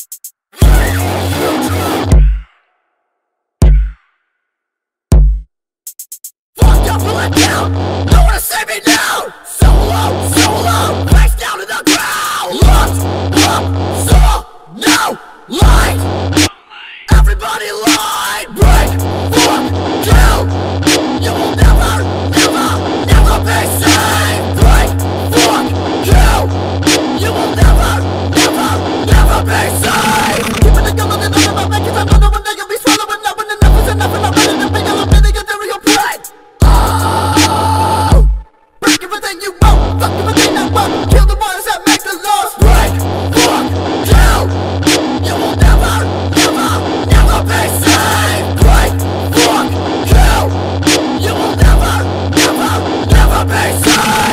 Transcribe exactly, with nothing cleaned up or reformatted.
Fucked up, will I down? No one to save me now. So low, so low, face down to the ground. Looked up, saw no light. Everybody lied. Break, fuck, kill. You will never, never, never be safe. Break, fuck, kill. You will never, never, never be safe. Keeping it going and on my back, 'cause I know no one that can be swallowing up when enough is enough and I'm ready to make a bit of material pride. Oh, break everything you want, fuck everything I want, kill the ones that make the laws. Break, fuck, kill. You will never, never, never be safe. Break, fuck, kill. You will never, never, never be safe.